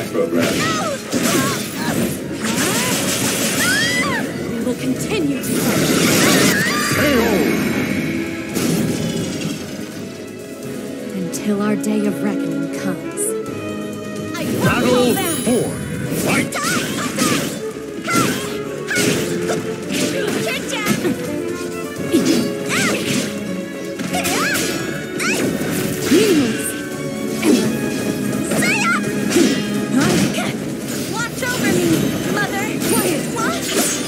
program. We will continue to fight. Until our day of reckoning comes. Battle 4. Fight! Watch over me, Mother! Quiet! What?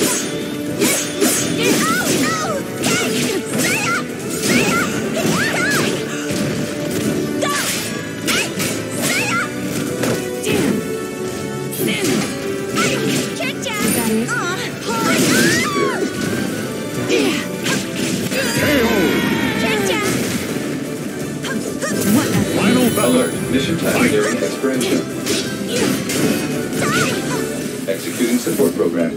Alert. Mission time nearing expiration. Executing support program.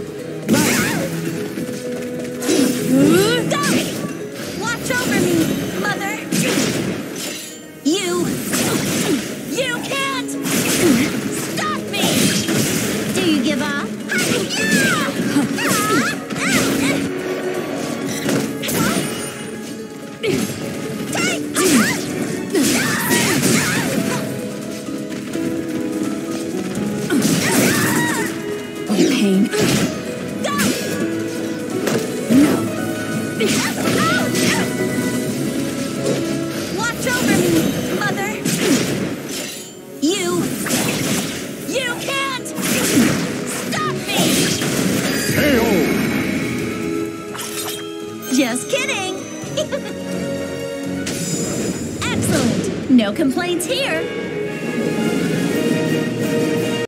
Watch over me, Mother! You can't stop me! Do you give up? Pain. No. Watch over me, Mother. You can't stop me. KO. Just kidding. Excellent. No complaints here.